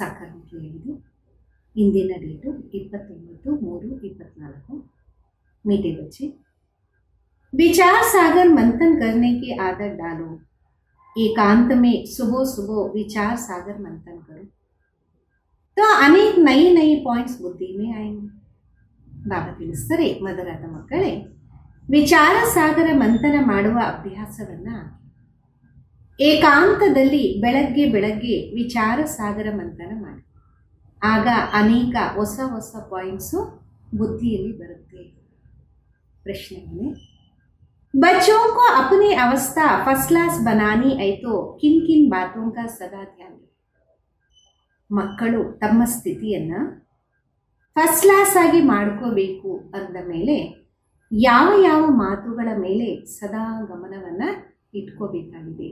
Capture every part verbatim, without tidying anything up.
ಸಾಕಾರವಾಗಿದೆ. ಇಂದಿನ ಡೇಟು ಇಪ್ಪತ್ತೊಂಬತ್ತು ಮೂರು ಇಪ್ಪತ್ನಾಲ್ಕು. मीठे बच्चे, विचार सागर मंथन करने की आदत डालो. एकांत में सुबह सुबह विचार सागर मंथन करो तो अनेक नई नई पॉइंट्स बुद्धि में आएंगे. बाबा ತಿಳಿಸ್ತಾರೆ, ಮದರಾದ ಮಕ್ಕಳೇ, ವಿಚಾರ ಸಾಗರ ಮಂಥನ ಮಾಡುವ ಅಭ್ಯಾಸವನ್ನ ಏಕಾಂತದಲ್ಲಿ ಬೆಳಗ್ಗೆ ಬೆಳಗ್ಗೆ ವಿಚಾರ ಸಾಗರ ಮಂಥನ ಮಾಡಿ. ಆಗ ಅನೇಕ ಹೊಸ ಹೊಸ ಪಾಯಿಂಟ್ಸು ಬುದ್ಧಿಯಲ್ಲಿ ಬರುತ್ತೆ. प्रश्न है, बच्चों को अपनी अवस्था फर्स्ट क्लास बनानी है तो किन किन बातों का सदा ध्यान रखें. ಮಕ್ಕಳು ತಮ್ಮ ಸ್ಥಿತಿಯನ್ನ ಫಸ್ಟ್ ಕ್ಲಾಸ್ ಆಗಿ ಮಾಡ್ಕೋಬೇಕು ಅಂದ ಮೇಲೆ ಯಾವ ಯಾವ ಮಾತುಗಳ ಮೇಲೆ ಸದಾ ಗಮನವನ್ನ ಇಟ್ಕೋಬೇಕಾಗಿದೆ.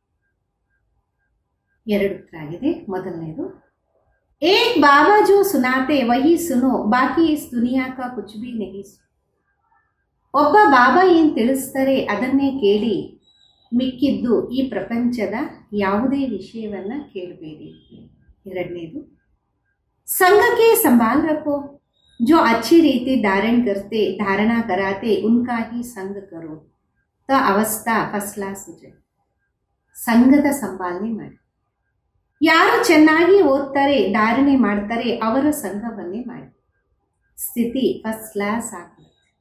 ಎರಡು ಉತ್ತರ ಆಗಿದೆ. ಮೊದಲನೇದು, एक बाबा जो सुनाते वही सुनो, बाकी इस दुनिया का कुछ भी नहीं. ಒಬ್ಬ ಬಾಬಾ ಏನು ತಿಳಿಸ್ತಾರೆ ಅದನ್ನೇ ಕೇಳಿ, ಮಿಕ್ಕಿದ್ದು ಈ ಪ್ರಪಂಚದ ಯಾವುದೇ ವಿಷಯವನ್ನ ಕೇಳಬೇಡಿ. ಎರಡನೇದು, ಸಂಘಕ್ಕೆ ಸಂಭಾಲ್ ರಖೋ, जो अच्छी रीति धारण करते धारणा कराते उनका ही संग करो तो अवस्था फर्स्ट क्लास हो जाए. ಸಂಘದ ಸಂಭಾಲನೆ ಮಾಡಿ. ಯಾರು ಚೆನ್ನಾಗಿ ಓದ್ತಾರೆ, ಧಾರಣೆ ಮಾಡ್ತಾರೆ, ಅವರ ಸಂಘವನ್ನೇ ಮಾಡಿ. ಸ್ಥಿತಿ ಫಸ್ಟ್ ಕ್ಲಾಸ್ ಆಗ್ತದೆ.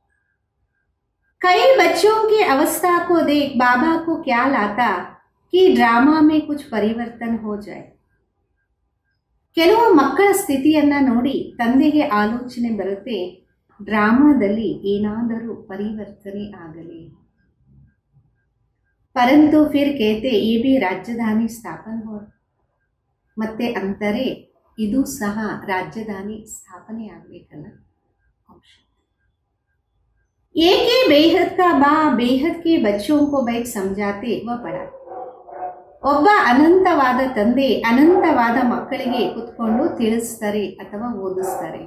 कई बच्चों की अवस्था को देख बाबा को क्या लाता कि ड्रामा में कुछ परिवर्तन हो जाए. ಕೆಲವು ಮಕ್ಕಳ ಸ್ಥಿತಿಯನ್ನ ನೋಡಿ ತಂದೆಗೆ ಆಲೋಚನೆ ಬರುತ್ತೆ, ಡ್ರಾಮಾದಲ್ಲಿ ಏನಾದರೂ ಪರಿವರ್ತನೆ ಆಗಲಿ. ಪರಂತು ಫಿರ್ कहते ये भी ರಾಜಧಾನಿ ಸ್ಥಾಪನೆ हो, ಮತ್ತೆ ಅಂತಾರೆ ಇದು ಸಹ ರಾಜಧಾನಿ ಸ್ಥಾಪನೆ ಆಗಬೇಕಲ್ಲ. एक ही बेहद का बा बेहद के बच्चों को बैठ समझाते व पढ़ाते. ಒಬ್ಬ ಅನಂತವಾದ ತಂದೆ ಅನಂತವಾದ ಮಕ್ಕಳಿಗೆ ಕುತ್ಕೊಂಡು ತಿಳಿಸ್ತಾರೆ ಅಥವಾ ಓದಿಸ್ತಾರೆ.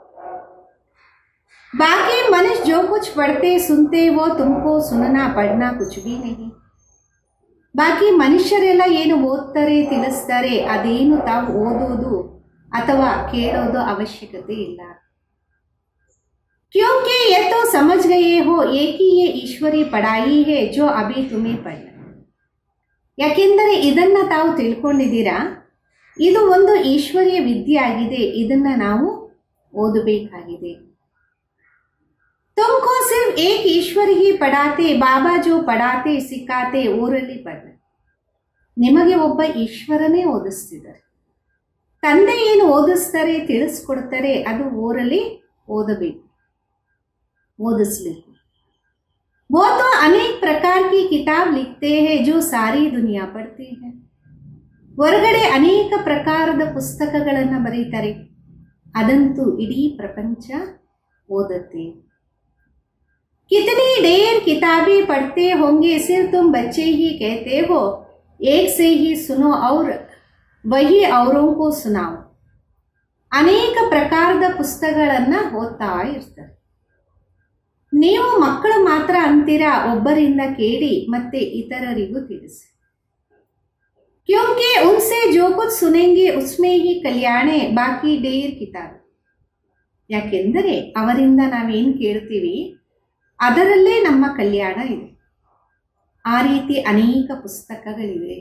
बाकी मनुष्य जो कुछ पढ़ते सुनते वो तुमको सुनना पढ़ना कुछ भी नहीं. ಬಾಕಿ ಮನುಷ್ಯರೆಲ್ಲ ಏನು ಓದ್ತಾರೆ ತಿಳಿಸ್ತಾರೆ ಅದೇನು ತಾವು ಓದೋದು ಅಥವಾ ಕೇಳೋದು ಅವಶ್ಯಕತೆ ಇಲ್ಲ. क्योंकि ये तो समझ गए हो एक ही ये ईश्वरी पढ़ाई है जो अभी तुम्हें पढ़ना. ಯಾಕೆಂದರೆ ಇದನ್ನ ತಾವು ತಿಳ್ಕೊಂಡಿದ್ದೀರಾ, ಇದು ಒಂದು ಈಶ್ವರಿಯ ವಿದ್ಯೆ ಆಗಿದೆ, ಇದನ್ನ ನಾವು ಓದಬೇಕಾಗಿದೆ. तुमको सिर्फ एक ईश्वर ही पढ़ाते, बाबा जो पढ़ाते सिखाते ಓರಲಿ ಪढ़. ನಿಮಗೆ ಒಬ್ಬ ಈಶ್ವರನೇ ಓದಿಸ್ತಿದ್ದಾರೆ. ತಂದೆ ಏನು ಓದಿಸ್ತಾರೆ ತಿಳಿಸ್ಕೊಡ್ತಾರೆ ಅದು ಓರಲಿ ಓದಬೇಕು, ಓದಿಸ್ಬೇಕು. वो तो अनेक प्रकार की किताब लिखते हैं जो सारी दुनिया पढ़ती है. ಹೊರಗಡೆ ಅನೇಕ ಪ್ರಕಾರದ ಪುಸ್ತಕಗಳನ್ನು ಬರೀತಾರೆ, ಅದಂತೂ ಇಡೀ ಪ್ರಪಂಚ ಓದತ್ತೆ. कितनी ढेर किताबें पढ़ते होंगे, सिर्फ तुम बच्चे ही कहते हो एक से ही सुनो और वही औरों को सुनाओ. ಅನೇಕ ಪ್ರಕಾರದ ಪುಸ್ತಕಗಳನ್ನ ಓದ್ತಾ ಇರ್ತಾರೆ. ನೀವು ಮಕ್ಕಳು ಮಾತ್ರ ಅಂತೀರಾ, ಒಬ್ಬರಿಂದ ಕೇಳಿ ಮತ್ತೆ ಇತರರಿಗೂ ತಿಳಿಸಿ. क्योंकि उनसे जो कुछ सुनेंगे उसमें ही कल्याण है, बाकी ढेर किताब. ಯಾಕೆಂದರೆ ಅವರಿಂದ ನಾವೇನು ಕೇಳ್ತೀವಿ ಅದರಲ್ಲೇ ನಮ್ಮ ಕಲ್ಯಾಣ ಇದೆ. ಆ ರೀತಿ ಅನೇಕ ಪುಸ್ತಕಗಳಿವೆ.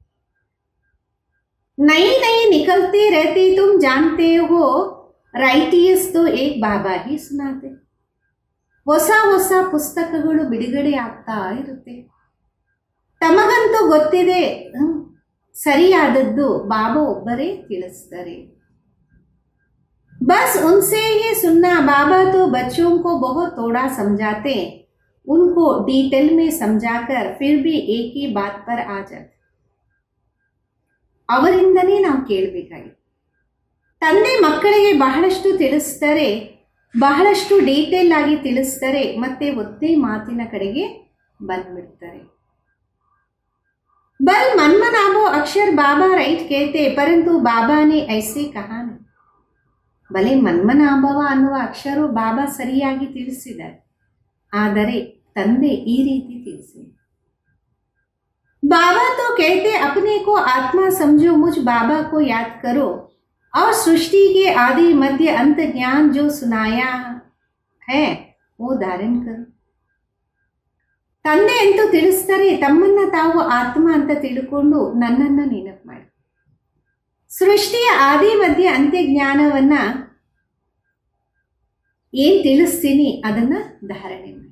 नई नई निकलते रहती तुम जानते हो, राइटियस तो एक बाबा ही सुनाते. ಹೊಸ ಹೊಸ ಪುಸ್ತಕಗಳು ಬಿಡುಗಡೆ ಆಗ್ತಾ ಇರುತ್ತೆ. ತಮಗಂತೂ ಗೊತ್ತಿದೆ, ಸರಿಯಾದದ್ದು ಬಾಬಾ ಒಬ್ಬರೇ ತಿಳಿಸ್ತಾರೆ. बस उनसे ही सुनना. बाबा तो बच्चों को बहुत थोड़ा समझाते, उनको डिटेल में समझाकर फिर भी एक ही बात पर आ जाते. ಅವರಿಂದನೇ ನಾವು ಕೇಳಬೇಕಾಗಿದೆ. ತಂದೆ ಮಕ್ಕಳಿಗೆ ಬಹಳಷ್ಟು ತಿಳಿಸ್ತಾರೆ, ಬಹಳಷ್ಟು ಡೀಟೇಲ್ ಆಗಿ ತಿಳಿಸ್ತಾರೆ, ಮತ್ತೆ ಒಂದೇ ಮಾತಿನ ಕಡೆಗೆ ಬಂದ್ಬಿಡ್ತಾರೆ. बल मनमनाभो अक्षर बाबा राइट कहते, परंतु बाबा ने ऐसे कहा नहीं. ಬಲೆ ಮನ್ಮನಾಭವ ಅನ್ನುವ ಅಕ್ಷರ ಬಾಬಾ ಸರಿಯಾಗಿ ತಿಳಿಸಿದ್ದಾರೆ, ಆದರೆ ತಂದೆ ಈ ರೀತಿ ತಿಳಿಸಿ. बाबा तो कहते अपने को आत्मा समझो, मुझ बाबा को याद करो, और सृष्टि के आदि मध्य अंत ज्ञान जो सुनाया है वो धारण करो. ತಂದೆ ಎಂದು ತಿಳಿಸ್ತಾರೆ, ತಮ್ಮನ್ನ ತಾವು ಆತ್ಮ ಅಂತ ತಿಳ್ಕೊಂಡು ನನ್ನನ್ನ ನೆನಪು ಮಾಡಿ. ಸೃಷ್ಟಿಯ ಆದಿ ಮಧ್ಯ ಅಂತ್ಯ ಜ್ಞಾನವನ್ನ ಏನ್ ತಿಳಿಸ್ತೀನಿ ಅದನ್ನ ಧಾರಣೆ ಮಾಡಿ.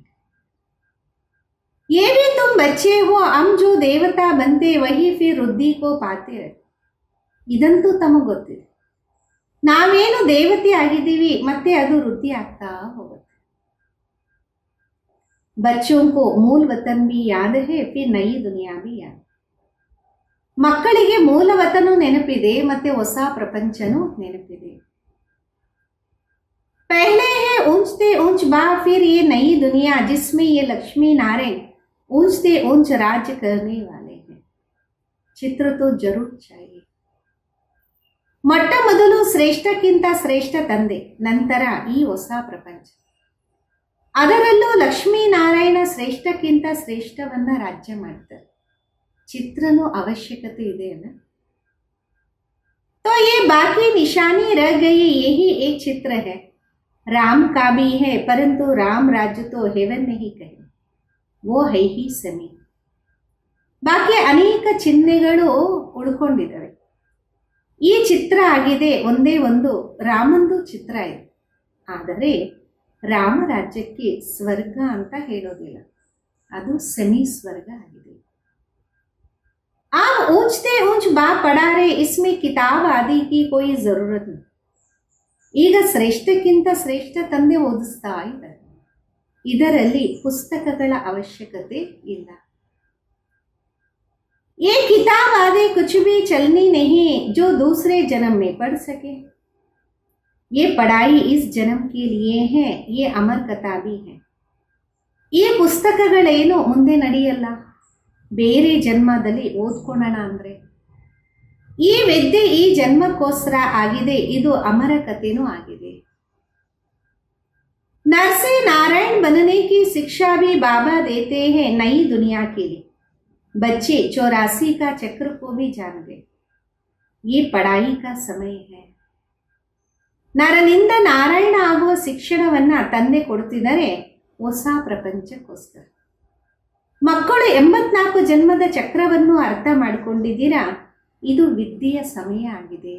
ये भी तुम बच्चे हो, हम जो देवता बनते वही फिर वृद्धि को पाते रहते. ಇದಂತೂ ತಮಗೆ ಗೊತ್ತಿದೆ, ನಾವೇನು ದೇವತೆ ಆಗಿದ್ದೀವಿ ಮತ್ತೆ ಅದು ವೃದ್ಧಿ ಆಗ್ತಾ ಹೋಗುತ್ತೆ. बच्चों को मूल वतन भी याद है, फिर नई दुनिया भी याद. ಮಕ್ಕಳಿಗೆ ಮೂಲ ವತನ ನೆನಪಿದೆ ಮತ್ತೆ ಹೊಸ ಪ್ರಪಂಚನೂ ನೆನಪಿದೆ. पहले है ऊंचते ऊंच बा, फिर ये नई दुनिया जिसमें ये लक्ष्मी नारायण ऊंचते ऊंच राज्य करने वाले हैं. चित्र तो जरूर चाहिए. ಮೊಟ್ಟ ಮೊದಲು ಶ್ರೇಷ್ಠಕ್ಕಿಂತ ಶ್ರೇಷ್ಠ ತಂದೆ, ನಂತರ ಈ ಹೊಸ ಪ್ರಪಂಚ, ಅದರಲ್ಲೂ ಲಕ್ಷ್ಮೀನಾರಾಯಣ ಶ್ರೇಷ್ಠಕ್ಕಿಂತ ಶ್ರೇಷ್ಠವನ್ನ ರಾಜ್ಯ ಮಾಡ್ತಾರೆ. ಚಿತ್ರನೂ ಅವಶ್ಯಕತೆ ಇದೆ ಅಲ್ಲ. तो ये बाकी निशानी रह गई, यही एक चित्र है. राम का भी है, परंतु राम राज्य तो हेवन नहीं कहे, वो है ही समी. ಬಾಕಿ ಅನೇಕ ಚಿಹ್ನೆಗಳು ಉಳ್ಕೊಂಡಿದ್ದಾವೆ. ಈ ಚಿತ್ರ ಆಗಿದೆ ಒಂದೇ ಒಂದು ರಾಮಂದು ಚಿತ್ರ ಇದೆ. ಆದರೆ ರಾಮ ರಾಜ್ಯಕ್ಕೆ ಸ್ವರ್ಗ ಅಂತ ಹೇಳೋದಿಲ್ಲ, ಅದು ಸೆಮಿ ಸ್ವರ್ಗ ಆಗಿದೆ. आप ऊंचते ऊंच बा पढ़ा रहे, इसमें किताब आदि की कोई जरूरत नहीं. ಈಗ ಶ್ರೇಷ್ಠಕ್ಕಿಂತ ಶ್ರೇಷ್ಠ ತಂದೆ ಓದಿಸ್ತಾ ಇದ್ದಾರೆ, ಇದರಲ್ಲಿ ಪುಸ್ತಕಗಳ ಅವಶ್ಯಕತೆ ಇಲ್ಲ. ये किताब आदि कुछ भी चलनी नहीं जो दूसरे जन्म में पढ़ सके. ये पढ़ाई इस जन्म के लिए है, ये अमर कथा भी है. ಈ ಪುಸ್ತಕಗಳೇನು ಮುಂದೆ ನಡೆಯಲ್ಲ, ಬೇರೆ ಜನ್ಮದಲ್ಲಿ ಓದ್ಕೊಳ್ಳೋಣ ಅಂದ್ರೆ. ಈ ವಿದ್ಯೆ ಈ ಜನ್ಮಕ್ಕೋಸ್ಕರ ಆಗಿದೆ, ಇದು ಅಮರ ಕಥೆನೂ ಆಗಿದೆ. नर से नारायण बनने की शिक्षा भी बाबा देते हैं नई दुनिया के लिए. बच्चे चौरासी का चक्र को भी जान गए, ये पढ़ाई का समय है. ನರನಿಂದ ನಾರಾಯಣ ಆಗುವ ಶಿಕ್ಷಣವನ್ನ ತಂದೆ ಕೊಡ್ತಿದ್ದಾರೆ ಹೊಸ ಪ್ರಪಂಚಕ್ಕೋಸ್ಕರ. ಮಕ್ಕಳು ಎಂಬತ್ನಾಲ್ಕು ಜನ್ಮದ ಚಕ್ರವನ್ನು ಅರ್ಥ ಮಾಡಿಕೊಂಡಿದ್ದೀರಾ, ಇದು ವಿದ್ಯೆಯ ಸಮಯ ಆಗಿದೆ.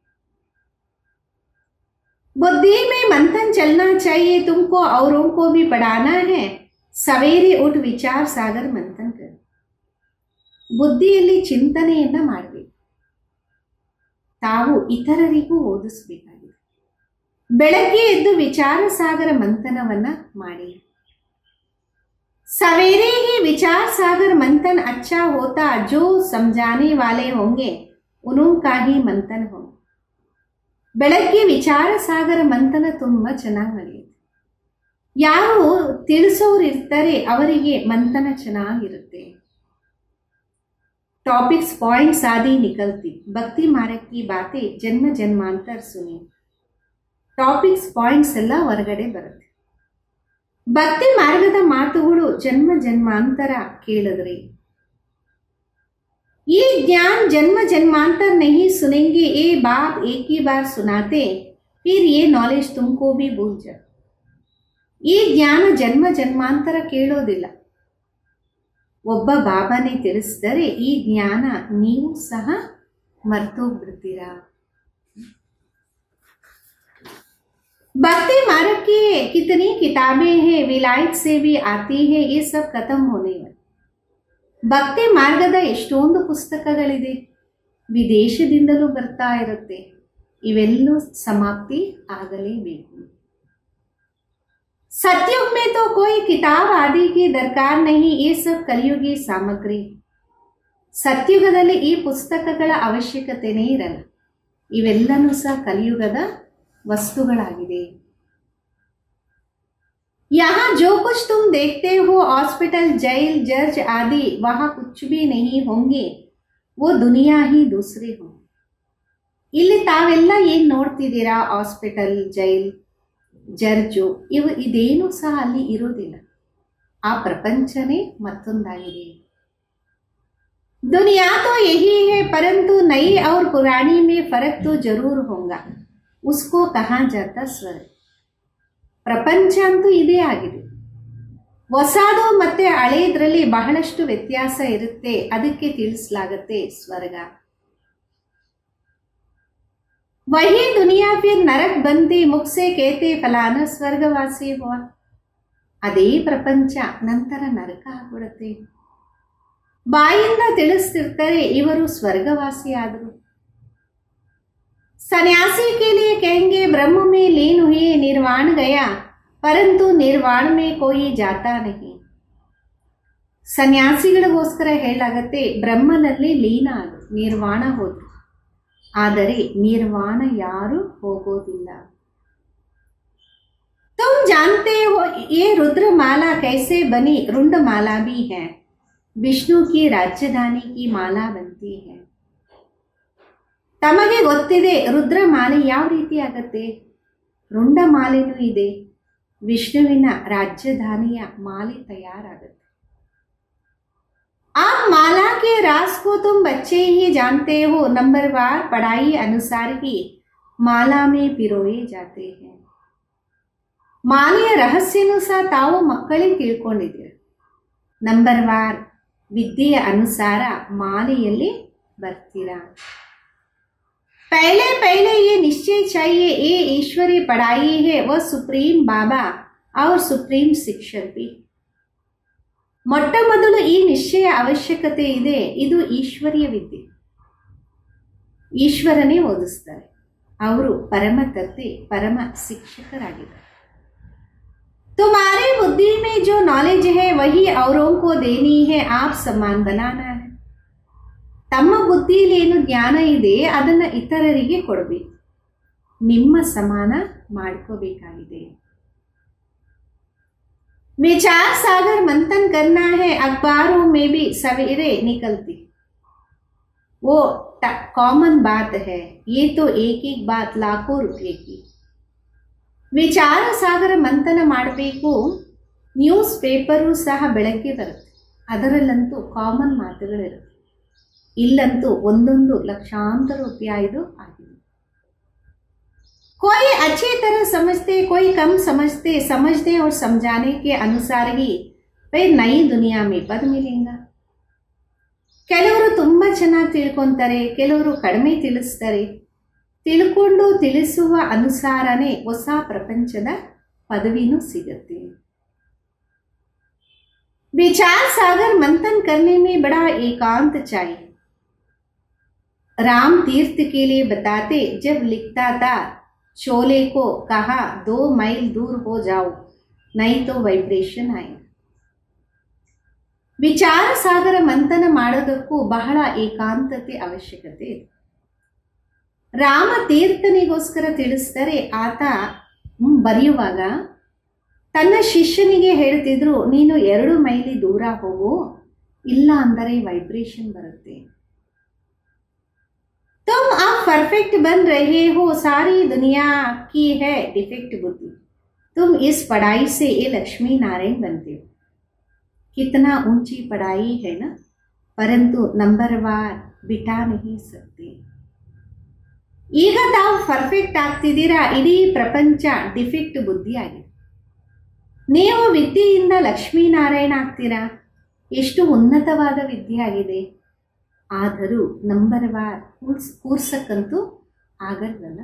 बुद्धि में मंथन चलना चाहिए, तुमको औरों को भी पढ़ाना है. सवेरे उठ विचार सागर मंथन कर. ಬುದ್ಧಿಯಲ್ಲಿ ಚಿಂತನೆಯನ್ನ ಮಾಡಬೇಕು, ತಾವು ಇತರರಿಗೂ ಓದಿಸಬೇಕಾಗಿದೆ. ಬೆಳಗ್ಗೆ ಎದ್ದು ವಿಚಾರ ಸಾಗರ ಮಂಥನವನ್ನ ಮಾಡಿ. सवेरे ही विचार सागर मंथन अच्छा होता, जो समझाने वाले होंगे उनका ही मंथन हो. ಬೆಳಗ್ಗೆ ವಿಚಾರ ಸಾಗರ ಮಂಥನ ತುಂಬಾ ಚೆನ್ನಾಗಿ ನಡೆಯುತ್ತೆ. ಯಾರು ತಿಳಿಸೋರು ಇರ್ತಾರೆ ಅವರಿಗೆ ಮಂಥನ ಚೆನ್ನಾಗಿರುತ್ತೆ. टॉपिक्स पॉइंट्स आदि निकलती. भक्ति मार्ग की बातें जन्म जन्मांतर सुनी. टॉपिक्स पॉइंट्स ಎಲ್ಲ ಹೊರಗಡೆ ಬರುತ್ತೆ. ಭಕ್ತಿ ಮಾರ್ಗದ ಮಾತುಗಳು ಜನ್ಮ ಜನ್ಮಾಂತರ ಕೇಳಿದ್ರಿ. ये ज्ञान जन्म जन्मांतर नहीं सुनेंगे, ये बात एक ही बार सुनाते, फिर ये नॉलेज तुमको भी भूल जाए. ಈ ಜ್ಞಾನ ಜನ್ಮ ಜನ್ಮಾಂತರ ಕೇಳೋದಿಲ್ಲ, ಒಬ್ಬ ಬಾಬಾನೇ ತಿಳಿಸಿದರೆ ಈ ಜ್ಞಾನ ನೀವು ಸಹ ಮರ್ತೋಗ್ಬಿಡ್ತೀರಾ. भक्ति मार्ग की कितनी किताबें हैं, विलायत से भी आती है, ये सब खत्म होने वाली. ಭಕ್ತಿ ಮಾರ್ಗದ ಎಷ್ಟೊಂದು ಪುಸ್ತಕಗಳಿದೆ, ವಿದೇಶದಿಂದಲೂ ಬರ್ತಾ ಇರುತ್ತೆ. ಇವೆಲ್ಲೂ ಸಮಾಪ್ತಿ ಆಗಲೇಬೇಕು. सतयुग में तो कोई किताब आदि की दरकार नहीं, ये सब कलियुगी सामग्री. ಸತ್ಯುಗದಲ್ಲಿ ಈ ಪುಸ್ತಕಗಳ ಅವಶ್ಯಕತೆನೇ ಇರಲ್ಲ, ಇವೆಲ್ಲನೂ ಸಹ ಕಲಿಯುಗದ ವಸ್ತುಗಳಾಗಿದೆ. यहाँ जो कुछ तुम देखते हो, हॉस्पिटल, जेल, जज आदि, वहां कुछ भी नहीं होंगे, वो दुनिया ही दूसरी हो. ಇಲ್ಲಿ ತಾವೆಲ್ಲ ಏನ್ ನೋಡ್ತಿದ್ದೀರಾ, ಹಾಸ್ಪಿಟಲ್, ಜೈಲ್, ಜರ್ಜು, ಇವು ಇದೇನು ಸಹ ಅಲ್ಲಿ ಇರೋದಿಲ್ಲ. ಆ ಪ್ರಪಂಚನೇ ಮತ್ತೊಂದಾಗಿದೆ. दुनिया तो यही है, परंतु नई और पुरानी में फर्क तो जरूर होगा. उसको कहा जाता स्वर्ग. ಪ್ರಪಂಚ ಅಂತೂ ಇದೇ ಆಗಿದೆ. ಹೊಸದು ಮತ್ತೆ ಹಳೆಯದ್ರಲ್ಲಿ ಬಹಳಷ್ಟು ವ್ಯತ್ಯಾಸ ಇರುತ್ತೆ. ಅದಕ್ಕೆ ತಿಳಿಸಲಾಗುತ್ತೆ ಸ್ವರ್ಗ. वही दुनिया फिर नरक बनती, मुख से कहते फलाना स्वर्गवासी हुआ. ಅದೇ ಪ್ರಪಂಚ ನಂತರ ನರಕ ಆಗ್ಬಿಡುತ್ತೆ. ಬಾಯಿಂದ ತಿಳಿಸ್ತಿರ್ತಾರೆ ಇವರು ಸ್ವರ್ಗವಾಸಿ ಆದರು. सन्यासी के लिए कहेंगे ब्रह्म में लीन हुए निर्वाण गया, परंतु निर्वाण में कोई जाता नहीं. ಸನ್ಯಾಸಿಗಳಿಗೋಸ್ಕರ ಹೇಳಲಾಗತ್ತೆ ಬ್ರಹ್ಮನಲ್ಲಿ ಲೀನ ಆದ್ರು, ನಿರ್ವಾಣ ಹೋದ್ರು, ಆದರೆ ನಿರ್ವಾಣ ಯಾರು ಹೋಗೋದಿಲ್ಲ. तुम जानते हो ये रुद्रमाला कैसे बनी? रुंडमाला भी है. विष्णु की राजधानी की माला बनती है. ತಮಗೆ ಗೊತ್ತಿದೆ ರುದ್ರಮಾಲೆ ಯಾವ ರೀತಿ ಆಗತ್ತೆ? ರುಂಡಮಾಲೆನೂ ಇದೆ, ವಿಷ್ಣುವಿನ ರಾಜಧಾನಿಯ ಮಾಲೆ ತಯಾರಾಗುತ್ತೆ. आप माला के राज को तुम बच्चे ही जानते हो. नंबरवार पढ़ाई अनुसार ही माला में पिरोए जाते हैं. ಮಾಲೆಯ ರಹಸ್ಯನೂ ಸಹ ತಾವು ಮಕ್ಕಳೇ ತಿಳ್ಕೊಂಡಿದ್ದೀರ. ನಂಬರ್ವಾರ್ ವಿದ್ಯೆಯ ಅನುಸಾರ ಮಾಲೆಯಲ್ಲಿ ಬರ್ತೀರಾ. पहले पहले ये निश्चय चाहिए ये ईश्वरी पढ़ाई है, वह सुप्रीम बाबा और सुप्रीम शिक्षक भी. ಮೊಟ್ಟ ಮೊದಲು ಈ ನಿಶ್ಚಯ ಅವಶ್ಯಕತೆ ಇದೆ, ಇದು ಈಶ್ವರೀಯ ವಿದ್ಯೆ. ಈಶ್ವರನೇ ಓದಿಸ್ತಾರೆ, ಅವರು ಪರಮ ತತ್ತಿ ಪರಮ ಶಿಕ್ಷಕರಾಗಿದ್ದಾರೆ. तुम्हारे बुद्धि में जो नॉलेज है वही औरों को देनी है, आप समान बनाना है. ತಮ್ಮ ಬುದ್ಧಿಯಲ್ಲಿ ಏನು ಜ್ಞಾನ ಇದೆ ಅದನ್ನ ಇತರರಿಗೆ ಕೊಡಬೇಕು, ನಿಮ್ಮ ಸಮಾನ ಮಾಡ್ಕೋಬೇಕಾಗಿದೆ. विचार सागर मंथन करना है, अखबारों में भी सवेरे निकलती. वो कॉमन बात है, ये तो एक एक बात लाखों रुपये की. ವಿಚಾರ ಸಾಗರ ಮಂಥನ ಮಾಡಬೇಕು. ನ್ಯೂಸ್ ಪೇಪರು ಸಹ ಬೆಳಗ್ಗೆ ಬರುತ್ತೆ, ಅದರಲ್ಲಂತೂ ಕಾಮನ್ ಮಾತುಗಳಿರುತ್ತೆ. ಇಲ್ಲಂತೂ ಒಂದೊಂದು ಲಕ್ಷಾಂತರ ರೂಪಾಯಿದು ಆಗಿದೆ. कोई अच्छी तरह समझते, कोई कम समझते. समझने और समझाने के अनुसार ही वे नई दुनिया में पद मिलेगा. ಕೆಲವರು ತುಂಬ ಚೆನ್ನಾಗಿ ತಿಳ್ಕೊಂತಾರೆ, ಕೆಲವರು ಕಡಿಮೆ ತಿಳಿಸ್ತಾರೆ. ತಿಳ್ಕೊಂಡು ತಿಳಿಸುವ ಅನುಸಾರನೇ ಹೊಸ ಪ್ರಪಂಚದ ಪದವಿನೂ ಸಿಗುತ್ತೆ. विचार सागर मंथन करने में बड़ा एकांत चाहिए. राम तीर्थ के लिए बताते, जब लिखता था शोले को कहा दो मील दूर हो जाओ नहीं तो ವೈಬ್ರೇಷನ್ ಆएगा. ವಿಚಾರ ಸಾಗರ ಮಂಥನ ಮಾಡೋದಕ್ಕೂ ಬಹಳ ಏಕಾಂತತೆ ಅವಶ್ಯಕತೆ ಇದೆ. ರಾಮ ತೀರ್ಥನಿಗೋಸ್ಕರ ತಿಳಿಸ್ತಾರೆ. ಆತ ಬರೆಯುವಾಗ ತನ್ನ ಶಿಷ್ಯನಿಗೆ ಹೇಳ್ತಿದ್ರು, ನೀನು ಎರಡು ಮೈಲಿ ದೂರ ಹೋಗು, ಇಲ್ಲ ಅಂದರೆ ವೈಬ್ರೇಷನ್ ಬರುತ್ತೆ. तुम अब परफेक्ट बन रहे हो, सारी दुनिया की है डिफेक्ट बुद्धि. तुम इस पढ़ाई से ये लक्ष्मी नारायण बनते हो. कितना ऊंची पढ़ाई है ना, परंतु नंबरवार बिठा नहीं सकते. ಈಗ ತಾವು ಪರ್ಫೆಕ್ಟ್ ಆಗ್ತಿದ್ದೀರಾ, ಇಡೀ ಪ್ರಪಂಚ ಡಿಫೆಕ್ಟ್ ಬುದ್ಧಿ ಆಗಿದೆ. ನೀವು ವಿದ್ಯೆಯಿಂದ ಲಕ್ಷ್ಮೀನಾರಾಯಣ ಆಗ್ತೀರಾ, ಎಷ್ಟು ಉನ್ನತವಾದ ವಿದ್ಯೆ ಆಗಿದೆ. ಆದರೂ ನಂಬರ್ವಾರ್ ಕೂರ್ಸ್ ಕೂರ್ಸಕ್ಕಂತೂ ಆಗಲ್ವಲ್ಲ.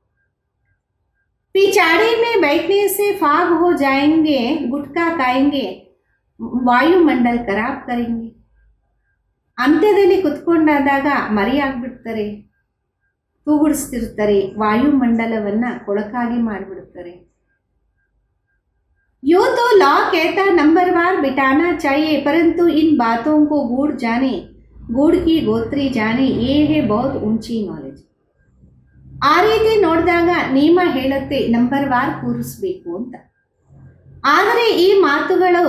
पिछाड़ी में बैठने से फाग हो जाएंगे, गुटखा खाएंगे, ವಾಯುಮಂಡಲ ಖರಾಬ್ ಕರೆಂಗೆ. ಅಂತ್ಯದಲ್ಲಿ ಕುತ್ಕೊಂಡಾದಾಗ ಮರಿ ಆಗ್ಬಿಡ್ತಾರೆ, ತೂಗುಡಿಸ್ತಿರ್ತಾರೆ, ವಾಯುಮಂಡಲವನ್ನ ಕೊಳಕಾಗಿ ಮಾಡಿಬಿಡ್ತಾರೆ. यूं तो लॉ कहता नंबरवार बिठाना चाहिए, परंतु इन बातों को गूढ़ जाने, गूढ़ की गोत्री जाने, ये है बहुत ऊंची नॉलेज. ಆ ರೀತಿ ನೋಡಿದಾಗ ನಿಯಮ ಹೇಳುತ್ತೆ ನಂಬರ್ವಾರ್ ಕೂರಿಸ್ಬೇಕು ಅಂತ. ಆದರೆ ಈ ಮಾತುಗಳು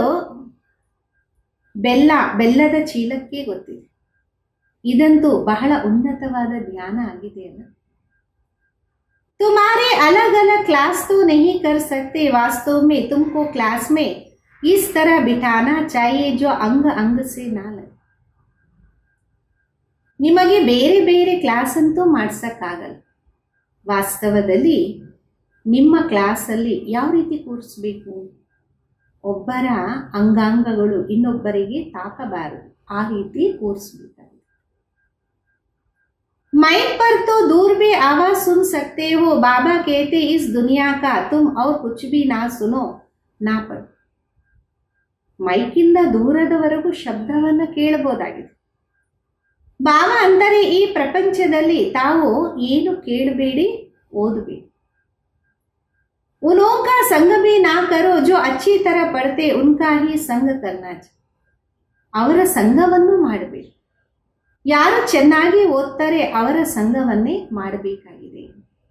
ಬೆಲ್ಲ ಬೆಲ್ಲದ ಚೀಲಕ್ಕೆ ಗೊತ್ತಿದೆ. ಇದಂತೂ ಬಹಳ ಉನ್ನತವಾದ ಜ್ಞಾನ ಆಗಿದೆ ಅಲ್ಲ. तुम्हारे अलग अलग क्लास तो नहीं कर सकते, वास्तव में तुमको क्लास में इस तरह बिठाना चाहिए जो अंग अंग से ना लगे. ನಿಮಗೆ ಬೇರೆ ಬೇರೆ ಕ್ಲಾಸ್ ಅಂತೂ ಮಾಡಿಸೋಕ್ಕಾಗಲ್ಲ. ವಾಸ್ತವದಲ್ಲಿ ನಿಮ್ಮ ಕ್ಲಾಸಲ್ಲಿ ಯಾವ ರೀತಿ ಕೂರಿಸ್ಬೇಕು, ಒಬ್ಬರ ಅಂಗಾಂಗಗಳು ಇನ್ನೊಬ್ಬರಿಗೆ ತಾಕಬಾರದು, ಆ ರೀತಿ ಕೂರಿಸ್ಬೇಕಾಗಿದೆ. माइक पर तो दूर भी आवाज सुन सकते हो, बाबा कहते इस दुनिया का तुम और कुछ भी ना सुनो ना पढ़ो. ಮೈಕಿಂದ ದೂರದವರೆಗೂ ಶಬ್ದವನ್ನು ಕೇಳಬಹುದಾಗಿದೆ. ಬಾಬಾ ಅಂದರೆ ಈ ಪ್ರಪಂಚದಲ್ಲಿ ತಾವು ಏನು ಕೇಳಬೇಡಿ, ಓದಬೇಡಿ. उनों का संग भी ना करो, जो अच्छी तरह पढ़ते उनका ही संग करना चाहिए. ಅವರ ಸಂಗವನ್ನು ಮಾಡಬೇಡಿ. ಯಾರು ಚೆನ್ನಾಗಿ ಓದ್ತಾರೆ ಅವರ ಸಂಗವನ್ನೇ ಮಾಡಬೇಕಾಗಿದೆ.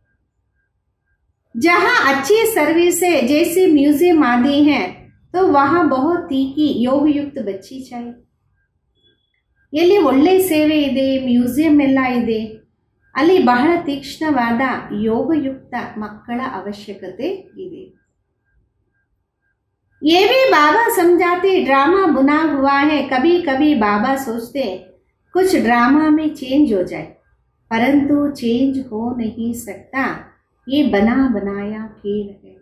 जहां अच्छी सर्विस है, जैसे म्यूजियम आदि है, तो वहां बहुत तीखी योग युक्त बच्ची चाहिए. ಎಲ್ಲಿ ಒಳ್ಳೆ ಸೇವೆ ಇದೆ, ಮ್ಯೂಸಿಯಂ ಎಲ್ಲ ಇದೆ, ಅಲ್ಲಿ ಬಹಳ ತೀಕ್ಷ್ಣವಾದ ಯೋಗಯುಕ್ತ ಮಕ್ಕಳ ಅವಶ್ಯಕತೆ ಇದೆ. ये भी बाबा समझाते ड्रामा बुना हुआ है, कभी कभी बाबा सोचते कुछ ड्रामा में चेंज हो जाए, परंतु चेंज हो नहीं सकता, ये बना बनाया खेल है.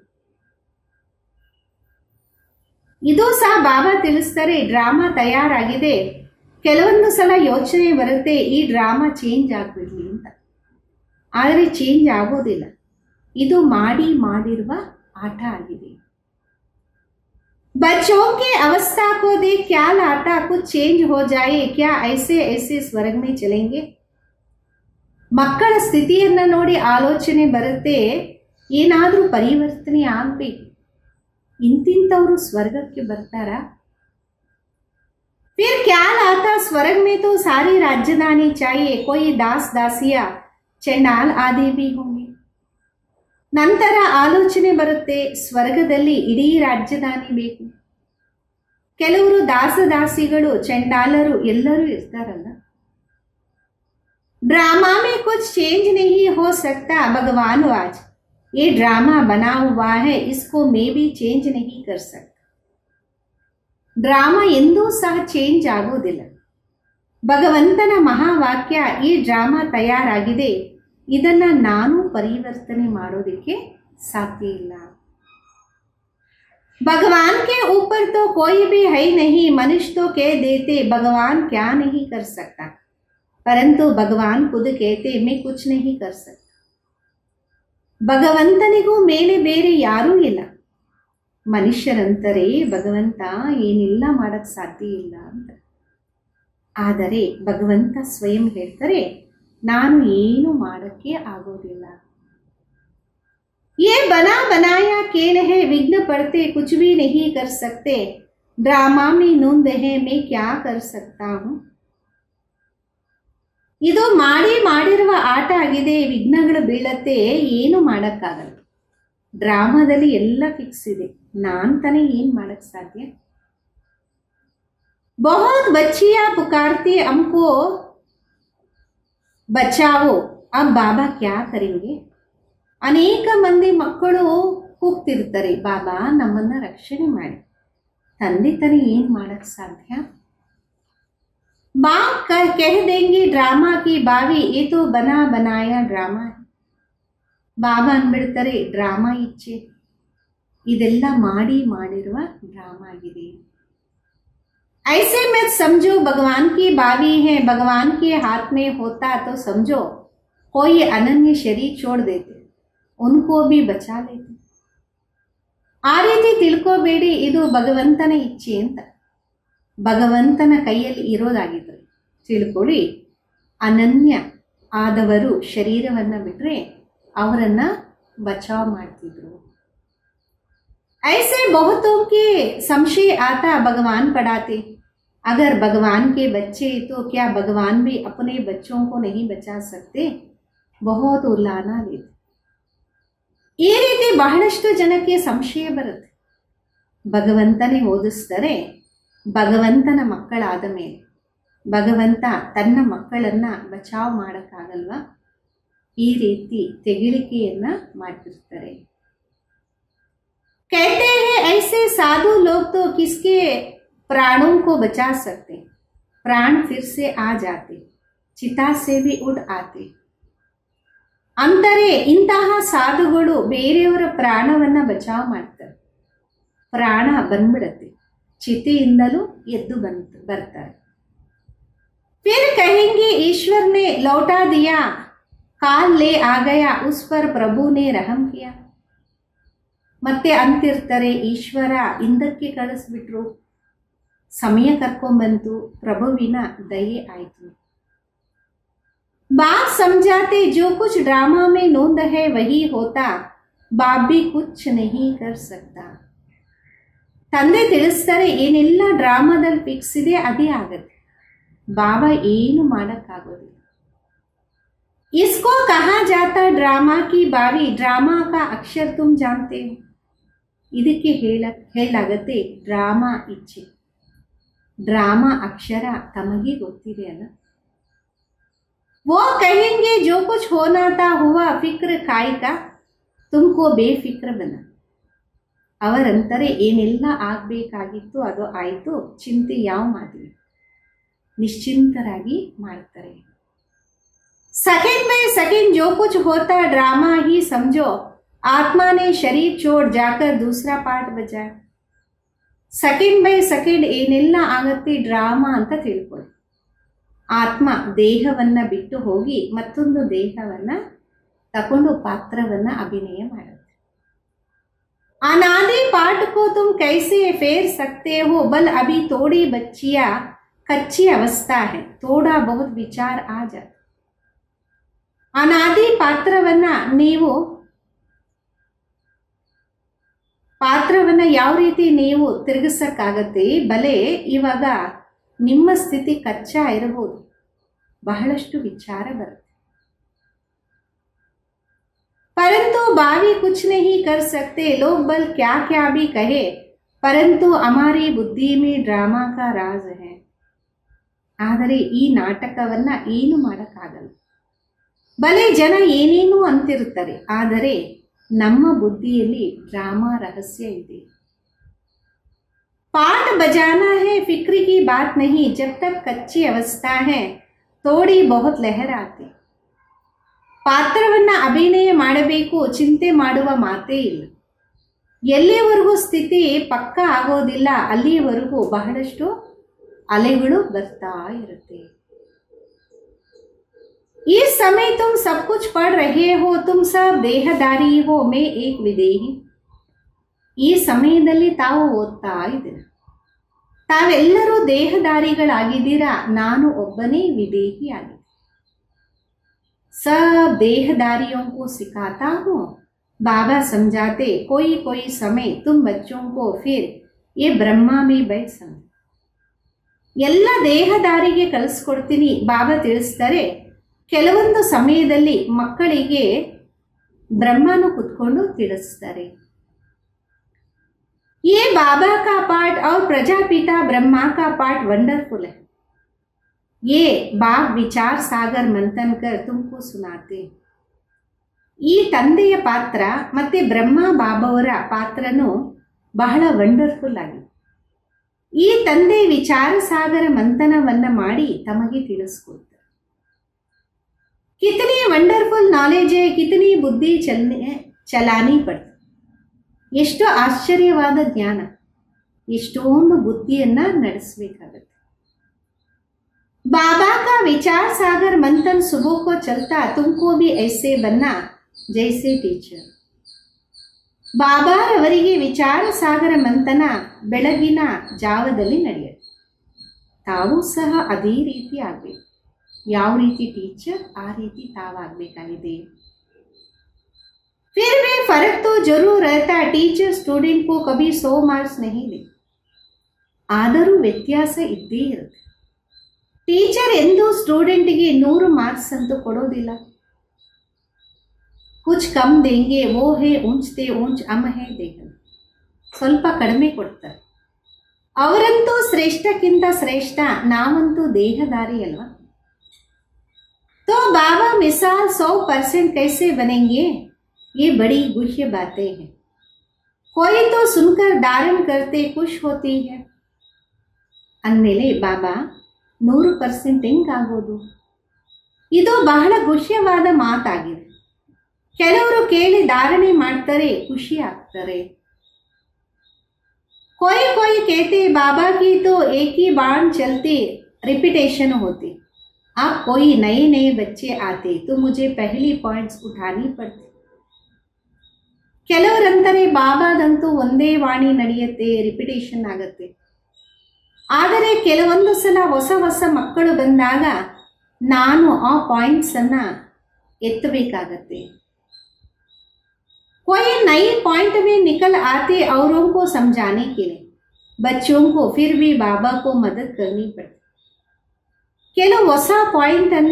ಇದು ಸಹ ಬಾಬಾ ತಿಳಿಸ್ತಾರೆ, ಡ್ರಾಮಾ ತಯಾರಾಗಿದೆ, ಕೆಲವೊಂದು ಸಲ ಯೋಚನೆ ಬರುತ್ತೆ ಈ ಡ್ರಾಮಾ ಚೇಂಜ್ ಆಗ್ಬಿಡ್ಲಿ ಅಂತ, ಆದರೆ ಚೇಂಜ್ ಆಗೋದಿಲ್ಲ. ಇದು ಮಾಡಿ ಮಾಡಿರುವ ಆಟ ಆಗಿದೆ. बच्चों की अवस्था को देख क्या लाता कुछ चेंज हो जाए, क्या ऐसे ऐसे स्वर्ग में चलेंगे. ಮಕ್ಕಳ ಸ್ಥಿತಿಯನ್ನ ನೋಡಿ ಆಲೋಚನೆ ಬರುತ್ತೆ, ಏನಾದರೂ ಪರಿವರ್ತನೆ ಆಗ್ಬೇಕು, ಇಂತಿಂತವರು ಸ್ವರ್ಗಕ್ಕೆ ಬರ್ತಾರ. फिर क्या लाता स्वर्ग में तो सारी राजधानी चाहिए, कोई दास दासिया चंडाल आदि भी होंगे. ನಂತರ ಆಲೋಚನೆ ಬರುತ್ತೆ, ಸ್ವರ್ಗದಲ್ಲಿ ಇಡೀ ರಾಜಧಾನಿ ಬೇಕು, ಕೆಲವರು ದಾಸದಾಸಿಗಳು ಚಂಡಾಲರು ಎಲ್ಲರೂ ಇರ್ತಾರಲ್ಲ. ड्रामा में कुछ चेंज नहीं हो सकता, भगवान आज ये ड्रामा बना हुआ है, इसको मैं भी चेंज नहीं कर सकता. ಡ್ರಾಮಾ ಎಂದೂ ಸಹ ಚೇಂಜ್ ಆಗೋದಿಲ್ಲ. ಭಗವಂತನ ಮಹಾವಾಕ್ಯ, ಈ ಡ್ರಾಮಾ ತಯಾರಾಗಿದೆ, ಇದನ್ನ ನಾನು ಪರಿವರ್ತನೆ ಮಾಡೋದಕ್ಕೆ ಸಾಧ್ಯ ಇಲ್ಲ. भगवान के ऊपर तो कोई भी है नहीं, मनुष्य तो कह देते भगवान क्या नहीं कर सकता, परंतु भगवान खुद कहते मैं कुछ नहीं कर सकता. ಭಗವಂತನಿಗೂ ಮೇಲೆ ಬೇರೆ ಯಾರೂ ಇಲ್ಲ. ಮನುಷ್ಯರಂತಾರೆ ಭಗವಂತ ಏನಿಲ್ಲ ಮಾಡಕ್ ಸಾಧ್ಯ ಇಲ್ಲ ಅಂತ, ಆದರೆ ಭಗವಂತ ಸ್ವಯಂ ಹೇಳ್ತಾರೆ ನಾನು ಏನು ಮಾಡಕ್ಕೆ ಆಗೋದಿಲ್ಲ. ये बना बनाया खेल है, विघ्न पड़ते कुछ भी नहीं कर सकते, ड्रामा में नूंद है मैं क्या कर सकता हूँ. ಇದು ಮಾಡಿ ಮಾಡಿರುವ ಆಟ ಆಗಿದೆ, ವಿಘ್ನಗಳು ಬೀಳತ್ತೆ, ಏನು ಮಾಡಕ್ಕಾಗಲ್ಲ. ಡ್ರಾಮಾದಲ್ಲಿ ಎಲ್ಲ ಫಿಕ್ಸ್ ಇದೆ, ನಾನ್ ತಾನೇ ಏನ್ ಮಾಡಕ್ ಸಾಧ್ಯ. बहुत बच्चियां पुकारती हमको बचाओ, अब बाबा क्या करेंगे. ಅನೇಕ ಮಂದಿ ಮಕ್ಕಳು ಕೂಗ್ತಿರ್ತಾರೆ, ಬಾಬಾ ನಮ್ಮನ್ನ ರಕ್ಷಣೆ ಮಾಡಿ. ತಂದೆ ತಾನೇ ಏನ್ ಮಾಡಕ್ ಸಾಧ್ಯ. बाप कह देंगे ड्रामा की बावी, ये तो बना बनाया ड्रामा है. ಬಾಬಾ ಅಂದ್ಬಿಡ್ತಾರೆ ಡ್ರಾಮಾ ಇಚ್ಛೆ, ಇದೆಲ್ಲ ಮಾಡಿ ಮಾಡಿರುವ ಡ್ರಾಮಾ ಆಗಿದೆ. ऐसे मत समझो भगवान की बावी है, भगवान के हाथ में होता तो समझो कोई अनन्य शरीर छोड़ देते, उनको भी बचा लेते. ಆ ರೀತಿ ತಿಳ್ಕೋಬೇಡಿ, ಇದು ಭಗವಂತನ ಇಚ್ಛೆ ಅಂತ. ಭಗವಂತನ ಕೈಯಲ್ಲಿ ಇರೋದಾಗಿದ್ರೆ ತಿಳ್ಕೊಳ್ಳಿ, ಅನನ್ಯ ಆದವರು ಶರೀರವನ್ನ ಬಿಟ್ರೆ ಅವರನ್ನ ಬಚಾವ್ ಮಾಡ್ತಿದ್ರು. ऐसे बहुतों के संशय आता भगवान पढ़ाते, अगर भगवान के बच्चे तो क्या भगवान भी अपने बच्चों को नहीं बचा सकते. बहुत उल्लाना देते. ಈ ರೀತಿ ಬಹಳಷ್ಟು ಜನಕ್ಕೆ ಸಂಶಯ ಬರುತ್ತೆ. ಭಗವಂತನೇ ಓದಿಸ್ತಾರೆ, ಭಗವಂತನ ಮಕ್ಕಳಾದ ಮೇಲೆ ಭಗವಂತ ತನ್ನ ಮಕ್ಕಳನ್ನ ಬಚಾವ್ ಮಾಡಕ್ಕಾಗಲ್ವಾ, ಈ ರೀತಿ ತೆಗಿಳಿಕೆಯನ್ನ ಮಾಡ್ತಿರ್ತಾರೆ. कहते हैं ऐसे साधु लोग तो किसके प्राणों को बचा सकते, प्राण फिर से आ जाते, ಚಿತಾ ಸೇ ಭಿ ಉಡ್ ಆತೆ. ಅಂದರೆ ಇಂತಹ ಸಾಧುಗಳು ಬೇರೆಯವರ ಪ್ರಾಣವನ್ನ ಬಚಾವ್ ಮಾಡ್ತಾರೆ. ಪ್ರಾಣ ಬಂದ್ಬಿಡತ್ತೆ, ಚಿತೆಯಿಂದಲೂ ಎದ್ದು ಬಂತು ಬರ್ತಾರೆ. फिर कहेंगे ईश्वर ने लौटा दिया, काल ले आ गया, उस पर प्रभु ने रहम किया. ಮತ್ತೆ ಅಂತಿರ್ತಾರೆ, ಈಶ್ವರ ಹಿಂದಕ್ಕೆ ಕಳಿಸ್ಬಿಟ್ರು, ಸಮಯ ಕರ್ಕೊಂಡ್ಬಂತು, ಪ್ರಭುವಿನ ದಯೆ ಆಯಿತು. बाप समझाते जो कुछ ड्रामा में नोंद है वही होता, बाप भी कुछ नहीं कर सकता. ತಂದೆ ತಿಳಿಸ್ತಾರೆ, ಏನೆಲ್ಲ ಡ್ರಾಮಾದಲ್ಲಿ ಫಿಕ್ಸ್ ಇದೆ ಅದೇ ಆಗತ್ತೆ, ಬಾಬಾ ಏನು ಮಾಡಕ್ಕಾಗೋದಿಲ್ಲ. इसको कहा जाता ड्रामा की बावी, ड्रामा का अक्षर तुम जानते हो. ಇದಕ್ಕೆ ಹೇಳ ಹೇಳಾಗತ್ತೆ ಡ್ರಾಮಾ ಇಚ್ಛೆ, ಡ್ರಾಮಾ ಅಕ್ಷರ ತಮಗೆ ಗೊತ್ತಿದೆ ಅಲ್ಲ. वो कहेंगे जो कुछ होना था हुआ, फिक्र काय का, तुमको बेफिक्र बना. ಅವರಂತಾರೆ, ಏನೆಲ್ಲ ಆಗ್ಬೇಕಾಗಿತ್ತು ಅದು ಆಯಿತು, ಚಿಂತೆ ಯಾವ ಮಾಡಿಲ್ಲ, ನಿಶ್ಚಿಂತರಾಗಿ ಮಾಡ್ತಾರೆ. सेकंड में सेकंड जो कुछ होता ड्रामा ही समझो, आत्मा ने शरीर छोड़ जाकर दूसरा पार्ट बजाया. सेकंड बೈ सेकंड ಏನೆಲ್ಲ ಆಗತ್ತೆ ಡ್ರಾಮಾ ಅಂತ ತಿಳ್ಕೊಳ್ಳಿ. ಆತ್ಮ ದೇಹವನ್ನ ಬಿಟ್ಟು ಹೋಗಿ ಮತ್ತೊಂದು ದೇಹವನ್ನ ತಕೊಂಡು ಪಾತ್ರವನ್ನ ಅಭಿನಯ ಮಾಡುತ್ತೆ. अनादि पाठ को तुम कैसे फेर सकते हो, बल अभी थोड़ी बच्चिया कच्ची अवस्था है, थोड़ा बहुत विचार आ जाता. ಅನಾದಿ ಪಾತ್ರವನ್ನ ನೀವು ಪಾತ್ರವನ್ನ ಯಾವ ರೀತಿ ನೀವು ತಿರುಗಿಸಕ್ಕಾಗತ್ತೆ, ಬಲೆ ಇವಾಗ ನಿಮ್ಮ ಸ್ಥಿತಿ ಕಚ್ಚಾ ಇರಬಹುದು, ಬಹಳಷ್ಟು ವಿಚಾರ ಬರುತ್ತೆ. परंतु बावी कुछ नहीं कर सकते, लोग बल क्या क्या भी कहे, परंतु हमारी बुद्धि में ड्रामा का राज है. ಆದರೆ ಈ ನಾಟಕವನ್ನ ಏನು ಮಾಡಕ್ಕಾಗಲ್ಲ. ಬಲೆ ಜನ ಏನೇನು ಅಂತಿರುತ್ತಾರೆ, ಆದರೆ ನಮ್ಮ ಬುದ್ಧಿಯಲ್ಲಿ ಡ್ರಾಮಾ ರಹಸ್ಯ ಇದೆ. पाठ बजाना है फिक्र की बात नहीं, जब तक कच्ची अवस्था है थोड़ी बहुत लहर आती. ಪಾತ್ರವನ್ನ ಅಭಿನಯ ಮಾಡಬೇಕು, ಚಿಂತೆ ಮಾಡುವ ಮಾತೇ ಇಲ್ಲ. ಎಲ್ಲಿವರೆಗೂ ಸ್ಥಿತಿ ಪಕ್ಕ ಆಗೋದಿಲ್ಲ ಅಲ್ಲಿಯವರೆಗೂ ಬಹಳಷ್ಟು ಅಲೆಗಳು ಬರ್ತಾ ಇರುತ್ತೆ. इस समय तुम सब कुछ पढ़ रहे हो, तुम सब देहदारी हो, मैं एक विदेही. ಈ ಸಮಯದಲ್ಲಿ ತಾವು ಓದ್ತಾ ಇದ್ದೀರಾ, ತಾವೆಲ್ಲರೂ ದೇಹದಾರಿಗಳಾಗಿದ್ದೀರಾ, ನಾನು ಒಬ್ಬನೇ ವಿದೇಹಿ ಆಗಿದೆ. सब देहदारियों को सिखाता हूँ, बाबा समझाते, कोई कोई समय तुम बच्चों को फिर ये ब्रह्मा में बैठ समझ. ಎಲ್ಲ ದೇಹದಾರಿಗೆ ಕಲಿಸ್ಕೊಡ್ತೀನಿ, ಬಾಬಾ ತಿಳಿಸ್ತಾರೆ, ಕೆಲವೊಂದು ಸಮಯದಲ್ಲಿ ಮಕ್ಕಳಿಗೆ ಬ್ರಹ್ಮನು ಕುತ್ಕೊಂಡು ತಿಳಿಸ್ತಾರೆ. ये बाबा का पाठ और प्रजापिता ब्रह्मा का पाठ वंडरफुल है. ये बाप विचार सागर मंथन कर तुमको सुनाते. ಈ ತಂದೆಯ ಪಾತ್ರ ಮತ್ತೆ ಬ್ರಹ್ಮ ಬಾಬಾವರ ಪಾತ್ರನು ಬಹಳ ವಂಡರ್ಫುಲ್ ಆಗಿದೆ. ಈ ತಂದೆ ವಿಚಾರ ಸಾಗರ ಮಂಥನವನ್ನ ಮಾಡಿ ತಮಗೆ ತಿಳಿಸ್ಕೊಡ್ತಾರೆ. कितनी ವಂಡರ್ಫುಲ್ ನಾಲೆಜ್ है, कितनी ಬುದ್ಧಿ ಚಲನೆ ಚಲಾನಿ ಪಡ್ತಾರೆ. ಎಷ್ಟು ಆಶ್ಚರ್ಯವಾದ ಜ್ಞಾನ, ಎಷ್ಟೊಂದು ಬುದ್ಧಿಯನ್ನ ನಡೆಸಬೇಕಾಗುತ್ತೆ. बाबा का विचार सागर मंथन सुबह को चलता, तुमको भी ऐसे बनना जैसे टीचर. ಬಾಬಾರವರಿಗೆ ವಿಚಾರ ಸಾಗರ ಮಂಥನ ಬೆಳಗಿನ ಜಾವದಲ್ಲಿ ನಡೆಯುತ್ತೆ, ತಾವು ಸಹ ಅದೇ ರೀತಿ ಆಗಬೇಕು. ಯಾವ ರೀತಿ ಟೀಚರ್ ಆ ರೀತಿ ತಾವಾಗಬೇಕಾಗಿದೆ. फिर भी फर्क तो जरूर रहता, टीचर स्टूडेंट को कभी सौ मार्क्स नहीं दे. ಆದರೂ ವ್ಯತ್ಯಾಸ ಇದ್ದೇ ಇರುತ್ತೆ. ಟೀಚರ್ ಎಂದು ಸ್ಟೂಡೆಂಟ್ಗೆ ನೂರು ಮಾರ್ಕ್ಸ್ ಅಂತೂ ಕೊಡೋದಿಲ್ಲ. कुछ कम देंगे, वो है ऊंचते ऊंच अम है देह, ಸ್ವಲ್ಪ ಕಡಿಮೆ ಕೊಡ್ತಾರೆ. ಅವರಂತೂ ಶ್ರೇಷ್ಠಕ್ಕಿಂತ ಶ್ರೇಷ್ಠ, ನಾವಂತೂ ದೇಹದಾರಿ ಅಲ್ವಾ. तो बाबा मिसाल सौ परसेंट कैसे बनेंगे, ये बड़ी गुह्य बातें हैं. कोई तो सुनकर धारण करते खुश होती है. ಅಂದಮೇಲೆ ಬಾಬಾ ನೂರು ಪರ್ಸೆಂಟ್ ಹೆಂಗಾಗೋದು, ಇದು ಬಹಳ ಗುಹ್ಯವಾದ ಮಾತಾಗಿದೆ. ಕೆಲವರು ಕೇಳಿ ಧಾರಣೆ ಮಾಡ್ತಾರೆ, ಖುಷಿ ಆಗ್ತಾರೆ. कोई कोई कहते बाबा की तो एक ही बाण चलती रिपीटेशन होती. अब कोई नए नए बच्चे आते तो मुझे पहली पॉइंट्स उठानी पड़ती. ಕೆಲವರಂತಾರೆ ಬಾಬಾದಂತೂ ಒಂದೇ ವಾಣಿ ನಡೆಯುತ್ತೆ, ರಿಪಿಟೇಷನ್ ಆಗುತ್ತೆ. ಆದರೆ ಕೆಲವೊಂದು ಸಲ ಹೊಸ ಹೊಸ ಮಕ್ಕಳು ಬಂದಾಗ ನಾನು ಆ ಪಾಯಿಂಟ್ಸ್ ಅನ್ನ ಎತ್ತಬೇಕಾಗತ್ತೆ. कोई नई पॉइंट में निकल आते औरों को समझाने के लिए, बच्चों को फिर भी बाबा को मदद करनी पड़ती. ಕೆಲವು ಹೊಸ ಪಾಯಿಂಟ್ ಅನ್ನ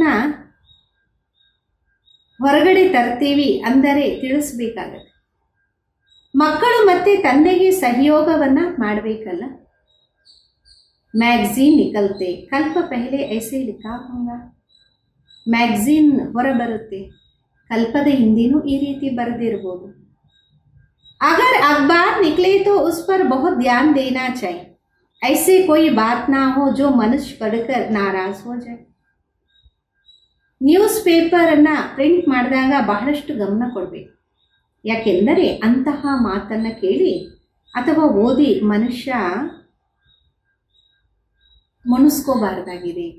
ಹೊರಗಡೆ ತರ್ತೀವಿ ಅಂದರೆ ತಿಳಿಸಬೇಕಾಗತ್ತೆ. ಮಕ್ಕಳು ಮತ್ತೆ ತಂದೆಗೆ ಸಹಯೋಗವನ್ನ ಮಾಡಬೇಕಲ್ಲ. ಮ್ಯಾಗಝೀನ್ ನಿಕಲ್ತೆ, ಕಲ್ಪ ಪಹಲೆ ಐಸೆ ಲಿಖಾ ಹೋಗಾ. ಮ್ಯಾಗಝೀನ್ ಹೊರಬರುತ್ತೆ, ಕಲ್ಪದ ಹಿಂದಿನೂ ಈ ರೀತಿ ಬರೆದಿರಬಹುದು. अगर अखबार निकले तो उस पर बहुत ध्यान देना चाहिए. ऐसे कोई बात ना हो जो मनुष्य पढ़कर नाराज हो जाए. ನ್ಯೂಸ್ ಪೇಪರ್ ಅನ್ನ ಪ್ರಿಂಟ್ ಮಾಡಿದಾಗ ಬಹಳಷ್ಟು ಗಮನ ಕೊಡಬೇಕು. ಯಾಕೆಂದರೆ ಅಂತಹ ಮಾತನ್ನ ಕೇಳಿ ಅಥವಾ ಓದಿ ಮನುಷ್ಯ ಮುನಿಸ್ಕೋಬಾರ್ದಾಗಿದೆ.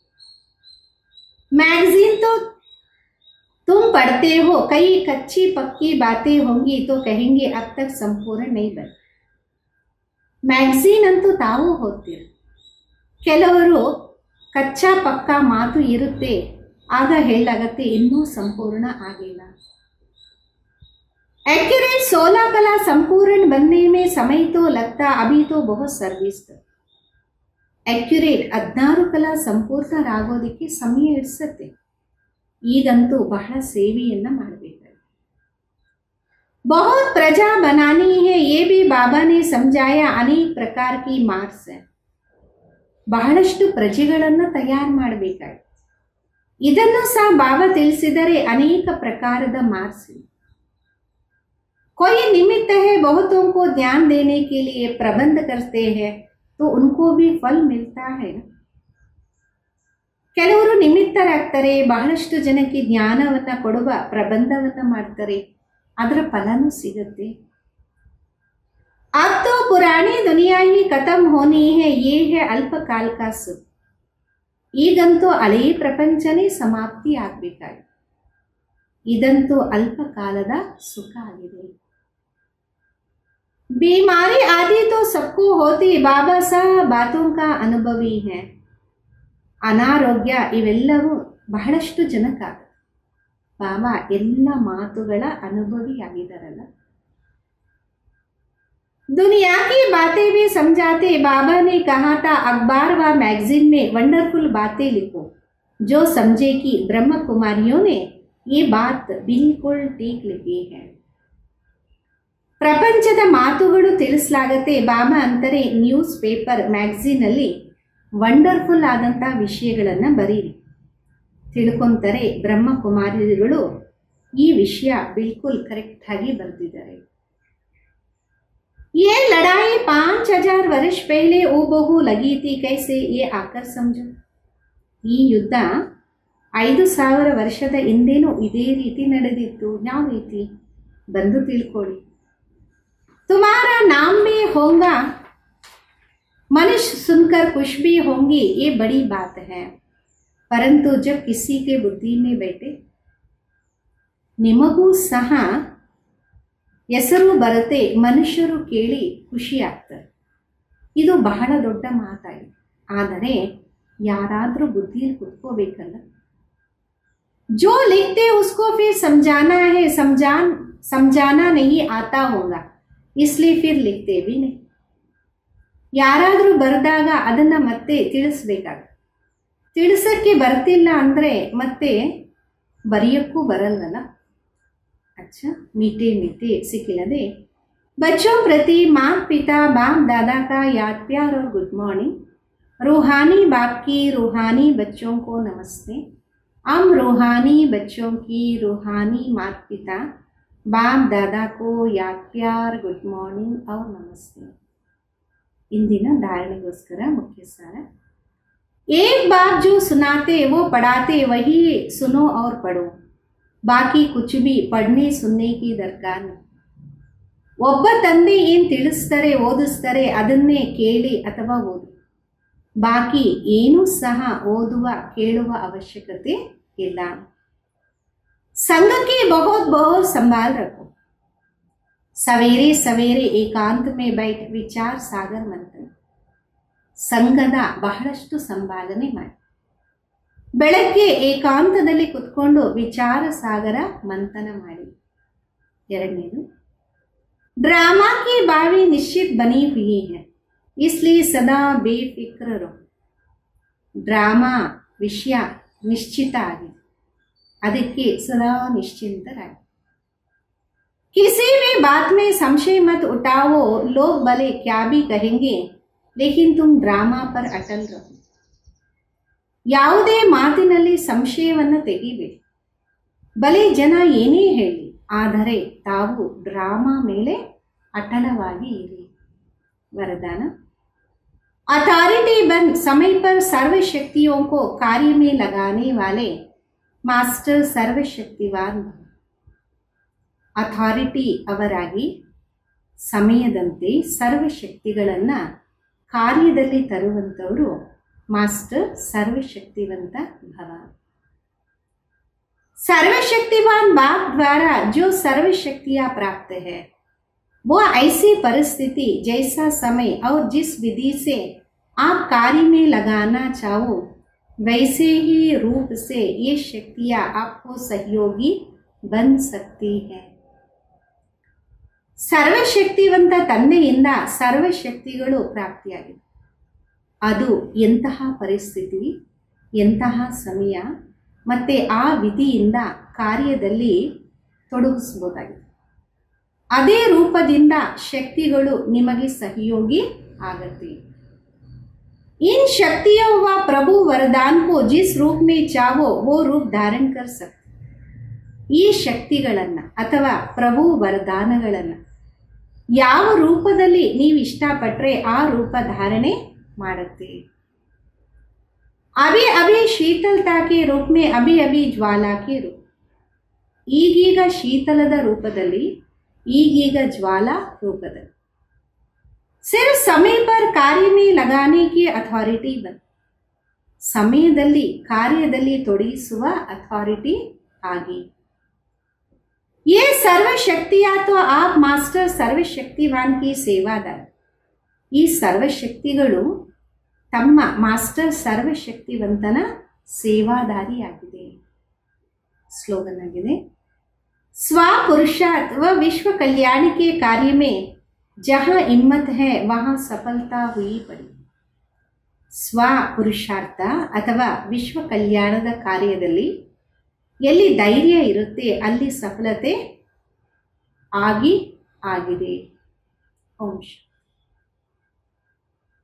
ಮ್ಯಾಗಝೀನ್ तो तुम पढ़ते हो, कई कच्ची पक्की बातें होंगी तो कहेंगे अब तक संपूर्ण नहीं बन. ಮ್ಯಾಗಝೀನ್ ಅಂತೂ ತಾವು ಓದ್ತೀರಿ. ಕೆಲವರು ಕಚ್ಚಾ ಪಕ್ಕಾ ಮಾತು ಇರುತ್ತೆ, ಆಗ ಹೇಳಲಾಗತ್ತೆ ಇನ್ನೂ ಸಂಪೂರ್ಣ ಆಗಿಲ್ಲ. एक्यूरेट सोलह कला संपूर्ण बनने में समय तो लगता, अभी तो बहुत सर्विस. एक्यूरेट ಹದಿನಾರು ಕಲಾ ಸಂಪೂರ್ಣರಾಗೋದಕ್ಕೆ ಸಮಯ ಹಿಡಿಸುತ್ತೆ. ಈಗಂತೂ ಬಹಳ ಸೇವೆಯನ್ನ ಮಾಡಬೇಕಾಗಿದೆ. बहुत प्रजा बनानी है, ये भी बाबा ने समझाया. अनेक प्रकार की मार्क्स है. ಬಹಳಷ್ಟು ಪ್ರಜೆಗಳನ್ನ ತಯಾರು ಮಾಡಬೇಕಾಗಿದೆ. ಇದನ್ನು ಸಹ ಬಾಬಾ ತಿಳಿಸಿದರೆ ಅನೇಕ ಪ್ರಕಾರದ ಮಾರ್ಕ್ಸ್. कोई निमित्त है, बहुतों को ध्यान देने के लिए प्रबंध करते हैं तो उनको भी फल मिलता है. ಕೆಲವರು ನಿಮಿತ್ತರಾಗ್ತಾರೆ, ಬಹಳಷ್ಟು ಜನಕ್ಕೆ ಜ್ಞಾನವನ್ನ ಕೊಡುವ ಪ್ರಬಂಧವನ್ನ ಮಾಡ್ತಾರೆ, ಅದರ ಫಲನೂ ಸಿಗುತ್ತೆ. अब तो पुरानी दुनिया ही खत्म होनी है, ये है अल्पकाल का सुख. ಈಗಂತೂ ಹಳೆಯ ಪ್ರಪಂಚನೇ ಸಮಾಪ್ತಿ ಆಗ್ಬೇಕಾಗಿದೆ. ಇದಂತೂ ಅಲ್ಪಕಾಲದ ಸುಖ ಆಗಿದೆ. बीमारी आदि तो सबको होती, बाबा सा बातों का अनुभवी है. ಅನಾರೋಗ್ಯ ಇವೆಲ್ಲವೂ ಬಹಳಷ್ಟು ಜನಕ್ಕಾಗುತ್ತೆ. ಬಾಬಾ ಎಲ್ಲ ಮಾತುಗಳ ಅನುಭವಿಯಾಗಿದ್ದಾರಲ್ಲ. दुनिया की बातें भी समझाते. बाबा ने कहा था अखबार व मैगजीन में वंडरफुल बातें लिखो, जो समझे कि ब्रह्म कुमारियों ने ये बात बिल्कुल ठीक लिखी है. ಪ್ರಪಂಚದ ಮಾತುಗಳು ತಿಳಿಸಲಾಗತ್ತೆ. ಬಾಬಾ ಅಂತಾರೆ ನ್ಯೂಸ್ ಪೇಪರ್ ಮ್ಯಾಗಝೀನ್ ಅಲ್ಲಿ ವಂಡರ್ಫುಲ್ ಆದಂತ ವಿಷಯಗಳನ್ನ ಬರೀರಿ, ತಿಳ್ಕೊಂತಾರೆ ಬ್ರಹ್ಮಕುಮಾರಿಗಳು ಈ ವಿಷಯ ಬಿಲ್ಕುಲ್ ಕರೆಕ್ಟ್ ಆಗಿ ಬರೆದಿದ್ದಾರೆ. ये लड़ाई पांच हजार वर्ष पहले ओबहु लगी थी, कैसे ये आकर समझो. ಈ ಯುದ್ಧ ಐದು ಸಾವಿರ ವರ್ಷದ ಹಿಂದೇನು ಇದೇ ರೀತಿ ನಡೆದಿತ್ತು. ಯಾವ ರೀತಿ ಬಂದು ತಿಳ್ಕೊಳ್ಳಿ. तुम्हारा नाम भी होगा, मनुष्य सुनकर खुश भी होंगे, ये बड़ी बात है. परंतु जब किसी के बुद्धि में बैठे ನಿಮಗೂ ಸಹ ಹೆಸರು ಬರುತ್ತೆ, ಮನುಷ್ಯರು ಕೇಳಿ ಖುಷಿ ಆಗ್ತಾರೆ. ಇದು ಬಹಳ ದೊಡ್ಡ ಮಾತಾಗಿದೆ. ಆದರೆ ಯಾರಾದರೂ ಬುದ್ಧಿಯಲ್ಲಿ ಕುತ್ಕೋಬೇಕಲ್ಲ. जो लिखते उसको फिर समझाना है, समझान समझाना नहीं आता होगा, इसलिए फिर लिखते भी नहीं. ಯಾರಾದರೂ ಬರೆದಾಗ ಅದನ್ನ ಮತ್ತೆ ತಿಳಿಸ್ಬೇಕಾಗುತ್ತೆ. ತಿಳಿಸಕ್ಕೆ ಬರ್ತಿಲ್ಲ ಅಂದ್ರೆ ಮತ್ತೆ ಬರೆಯಕ್ಕೂ ಬರಲ್ಲಲ್ಲ. अच्छा मीठे मीठे सिखिलदे बच्चों प्रति माँ पिता बाप दादा का याद प्यार और गुड मॉर्निंग. रूहानी बाप की रूहानी बच्चों को नमस्ते. हम रूहानी बच्चों की रूहानी माता पिता बाप दादा को याद प्यार गुड मॉर्निंग और नमस्ते. ಇಂದಿನ ಧಾರಣೆಗೋಸ್ಕರ ಮುಖ್ಯ ಸಾರ. एक बात जो सुनाते वो पढ़ाते वही सुनो और पढ़ो, बाकी कुछ भी पढ़ने सुनने की दरकार नहीं. ಒಬ್ಬ ತಂದೆ ಏನು ತಿಳಿಸ್ತಾರೆ ಓದಿಸ್ತಾರೆ ಅದನ್ನೇ ಕೇಳಿ ಅಥವಾ ಓದಿ, ಬಾಕಿ ಏನೂ ಸಹ ಓದುವ ಕೇಳುವ ಅವಶ್ಯಕತೆ ಇಲ್ಲ. ಸಂಘಕ್ಕೆ ಬಹುತ್ ಬಹುತ್ ಸಂಭಾल रखो. सवेरे सवेरे एकांत में बैठ विचार सागर मंथन. ಸಂಘದ ಬಹಳಷ್ಟು ಸಂಪಾದನೆ ಮಾಡಿ. ಬೆಳಗ್ಗೆ ಏಕಾಂತದಲ್ಲಿ ಕುತ್ಕೊಂಡು ವಿಚಾರ ಸಾಗರ ಮಂಥನ ಮಾಡಿ. ಎರಡನೇದು, ड्रामा की बावी निश्चित बनी हुई है, इसलिए सदा बेफिक्र रहो. ಡ್ರಾಮಾ ವಿಷಯ ನಿಶ್ಚಿತ ಆಗಿದೆ, ಅದಕ್ಕೆ ಸದಾ ನಿಶ್ಚಿಂತರಾಗಿ. किसी भी बात में संशय मत उठाओ, लोग भले क्या भी कहेंगे लेकिन तुम ड्रामा पर अटल रहो. ಯಾವುದೇ ಮಾತಿನಲ್ಲಿ ಸಂಶಯವನ್ನು ತೆಗಿಬೇಡಿ, ಬಲೆ ಜನ ಏನೇ ಹೇಳಿ, ಆದರೆ ತಾವು ಡ್ರಾಮಾ ಮೇಲೆ ಅಟಲವಾಗಿ ಇರಿ. वरदान, अथॉरिटी बन समय पर सर्व शक्तियों को कार्य में लगाने वाले मास्टर सर्वशक्तिवान. ಅಥಾರಿಟಿ ಅವರಾಗಿ ಸಮಯದಂತೆ ಸರ್ವಶಕ್ತಿಗಳನ್ನು ಕಾರ್ಯದಲ್ಲಿ ತರುವಂಥವರು ಮಾಸ್ಟರ್ ಸರ್ವಶಕ್ತಿವಂತ ಭವ. सर्वशक्तिवान बाप द्वारा जो सर्व शक्तियाँ प्राप्त है वो ऐसी परिस्थिति जैसा समय और जिस विधि से आप कार्य में लगाना चाहो वैसे ही रूप से ये शक्तियाँ आपको सहयोगी बन सकती है. ಸರ್ವಶಕ್ತಿವಂತ ತಂದೆಯಿಂದ ಸರ್ವಶಕ್ತಿಗಳು ಪ್ರಾಪ್ತಿಯಾಗಿದೆ. ಅದು ಎಂತಹ ಪರಿಸ್ಥಿತಿ, ಎಂತಹ ಸಮಯ ಮತ್ತು ಆ ವಿಧಿಯಿಂದ ಕಾರ್ಯದಲ್ಲಿ ತೊಡಗಿಸ್ಬೋದಾಗಿದೆ. ಅದೇ ರೂಪದಿಂದ ಶಕ್ತಿಗಳು ನಿಮಗೆ ಸಹಯೋಗಿ ಆಗತ್ತೆ. इन शक्तियों व प्रभु वरदान को जिस रूप में चाहो वो रूप धारण कर सकते. ಈ ಶಕ್ತಿಗಳನ್ನು ಅಥವಾ ಪ್ರಭು ವರದಾನಗಳನ್ನು ಯಾವ ರೂಪದಲ್ಲಿ ನೀವು ಇಷ್ಟಪಟ್ಟರೆ ಆ ರೂಪ ಧಾರಣೆ ಮಾಡುತ್ತೆ. अभी अभी शीतलता के रूप में अभी अभी ज्वाला के रूप. ಈಗೀಗ ಶೀತಲದ ರೂಪದಲ್ಲಿ, ಈಗೀಗ ಜ್ವಾಲಾ ರೂಪದಲ್ಲಿ. सिर्फ समय पर कार्य में लगाने की अथॉरिटी बन. ಸಮಯದಲ್ಲಿ ಕಾರ್ಯದಲ್ಲಿ ತೊಡಗಿಸುವ ಅಥಾರಿಟಿ ಆಗಿ. ये सर्वशक्तियाँ तो आप मास्टर सर्वशक्तिवान की सेवादार. ಈ ಸರ್ವಶಕ್ತಿಗಳು ತಮ್ಮ ಮಾಸ್ಟರ್ ಸರ್ವಶಕ್ತಿವಂತನ ಸೇವಾದಾರಿಯಾಗಿದೆ. ಸ್ಲೋಗನ್ ಆಗಿದೆ, स्व पुरुषार्थ व विश्व कल्याण के कार्य में जहाँ हिम्मत है वहाँ सफलता हुई पड़ी. ಸ್ವ ಪುರುಷಾರ್ಥ ಅಥವಾ ವಿಶ್ವ ಕಲ್ಯಾಣದ ಕಾರ್ಯದಲ್ಲಿ ಎಲ್ಲಿ ಧೈರ್ಯ ಇರುತ್ತೆ ಅಲ್ಲಿ ಸಫಲತೆ ಆಗಿ ಆಗಿದೆ. ಓಂ ಶಾಂತಿ.